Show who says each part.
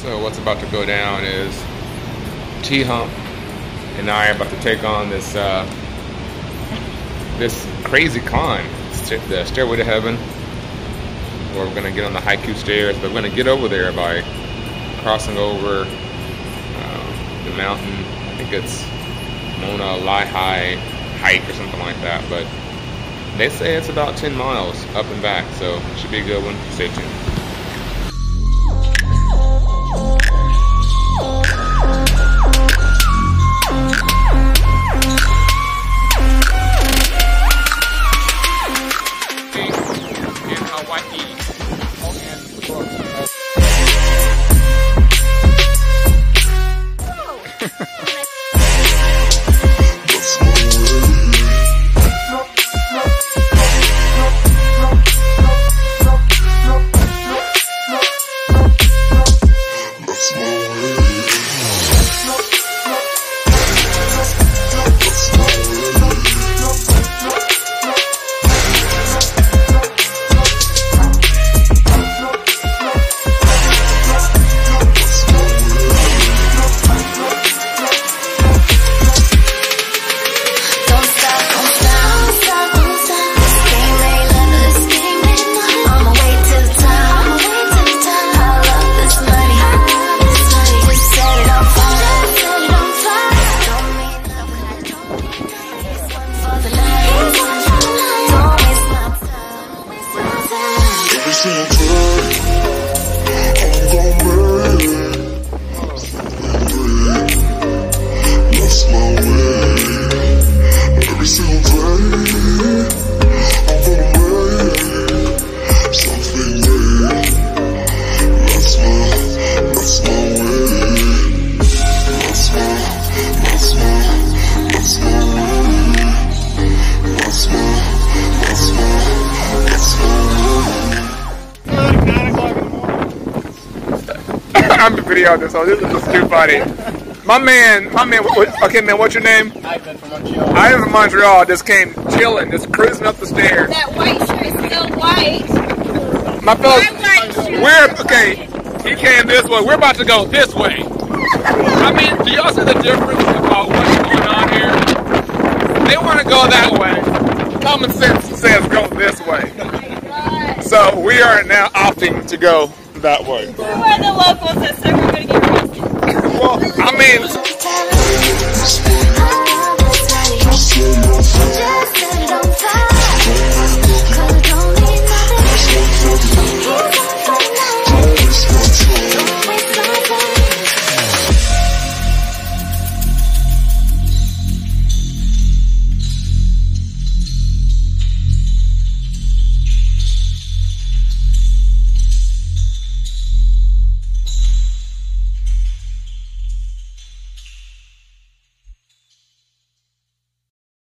Speaker 1: So what's about to go down is T-Hump and I are about to take on this this crazy climb, the Stairway to Heaven, where we're gonna get on the Haiku stairs, but we're gonna get over there by crossing over the mountain. I think it's Mauna Lehigh hike or something like that, but they say it's about 10 miles up and back, so it should be a good one. Stay tuned. I'm the video this, so this is just too funny. My man, okay man, what's your name?
Speaker 2: Ivan from Montreal.
Speaker 1: Ivan from Montreal just came chilling, just cruising up the stairs.
Speaker 3: That white shirt is still white.
Speaker 1: My fellas,
Speaker 3: My
Speaker 1: okay, he came this way, we're about to go this way. I mean, do y'all see the difference about what's going on here? They want to go that way. Common sense says go this way. So we are now opting to go that way.
Speaker 3: Who are the locals that said we're going to get arrested?
Speaker 1: Well, I mean...